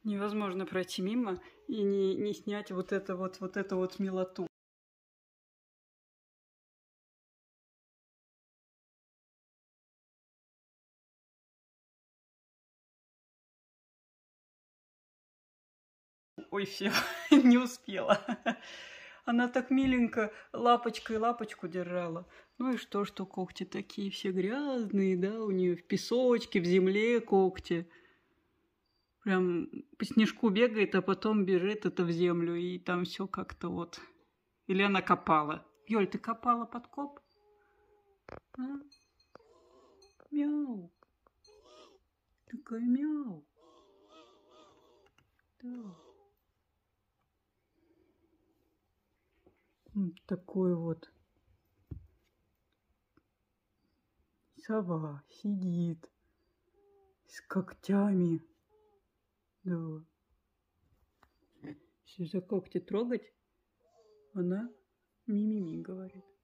Невозможно пройти мимо и не снять вот эту вот милоту. Ой, все, не успела. Она так миленько лапочкой лапочку держала. Ну и что когти такие все грязные, да, у нее в песочке, в земле когти. Прям по снежку бегает, а потом бежит это в землю, и там все как-то вот. Или она копала. Ёль, ты копала подкоп? А? Мяу. Такая мяу. Да. Такой вот. Сова сидит с когтями. Да. Если за когти трогать, она ми-ми-ми говорит.